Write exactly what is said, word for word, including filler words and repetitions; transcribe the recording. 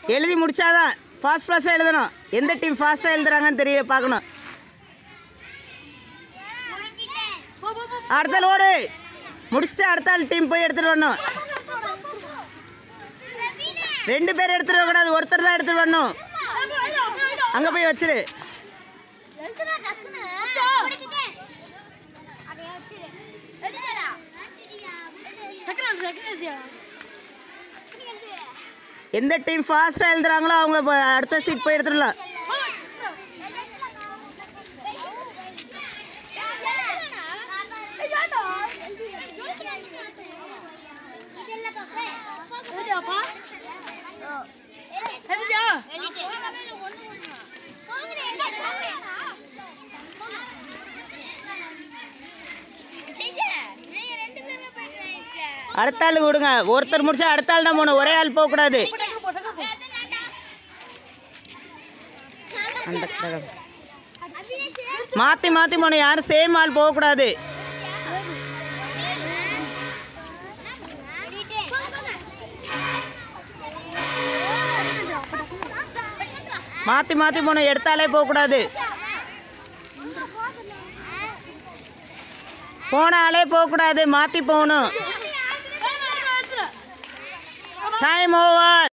எழுதி முடிச்சாதான் ஃபாஸ்ட் ஃபாஸ்ட்டாக எழுதணும். எந்த டீம் ஃபாஸ்ட்டாக எழுதுறாங்கன்னு தெரிய பார்க்கணும். அடுத்த ஓடு முடிச்சுட்டு அடுத்த ஆள் டீம் போய் எடுத்துகிட்டு வரணும். ரெண்டு பேர் எடுத்துகிட்டு வரக்கூடாது, ஒருத்தர் தான் எடுத்துகிட்டு வரணும். அங்கே போய் வச்சிரு. எந்த டீம் ஃபாஸ்ட்டாக எழுதுறாங்களோ அவங்க அடுத்த சீட் போய் எடுத்துடலாம். அடுத்த ஆள் கொடுங்க. ஒருத்தர் முடிச்சா அடுத்த ஆள் தான் போகணும், ஒரே ஆள் போகக்கூடாது. மாற்றி மாற்றி போகணும், யாரும் சேம் ஆள் போகக்கூடாது. மாற்றி மாற்றி போகணும், எடுத்தாலே போகக்கூடாது. போனாலே போகக்கூடாது, மாற்றி போகணும். Time over.